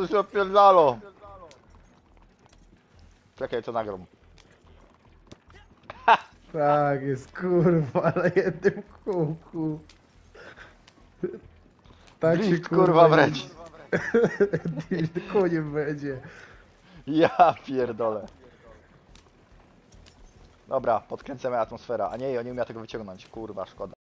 To się opierdalo. Czekaj, co nagram. Tak jest, kurwa, na jednym kółku. Tak się Drift, kurwa, wręcz. koniem będzie. Ja pierdolę. Dobra, podkręcamy atmosferę. A nie, on nie umie tego wyciągnąć. Kurwa, szkoda.